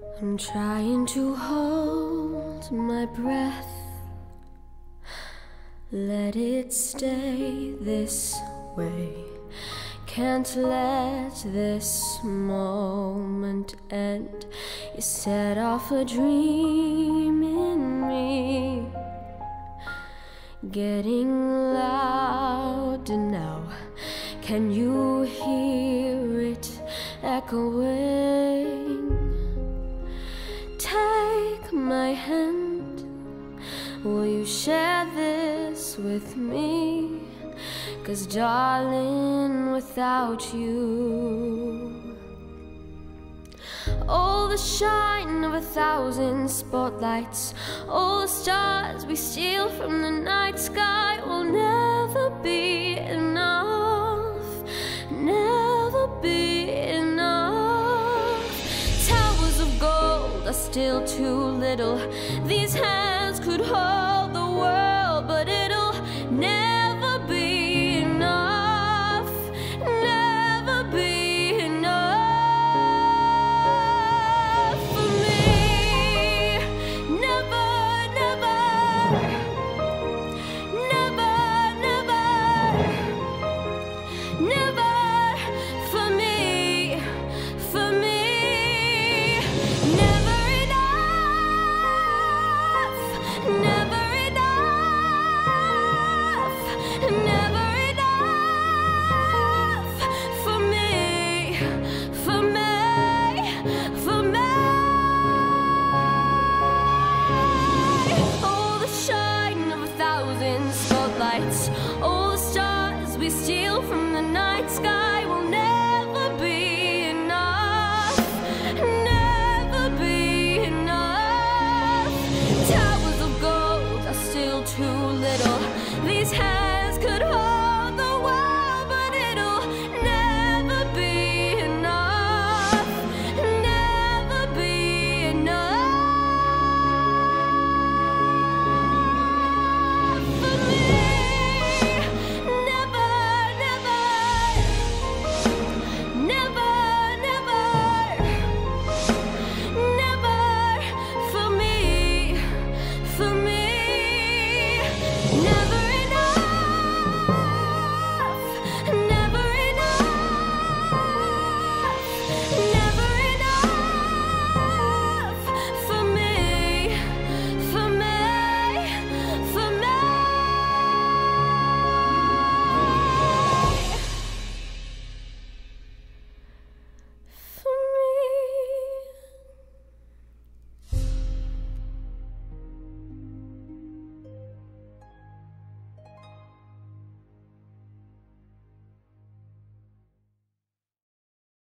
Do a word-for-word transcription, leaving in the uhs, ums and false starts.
I'm trying to hold my breath, let it stay this way. Can't let this moment end. You set off a dream in me, getting louder now. Can you hear it echoing? Take my hand, will you share this with me? 'Cause darling, without you, all the shine of a thousand spotlights, all the stars we steal from the night sky will never be enough, never be enough. Towers of gold are still too little. These hands could hold the world, but it'll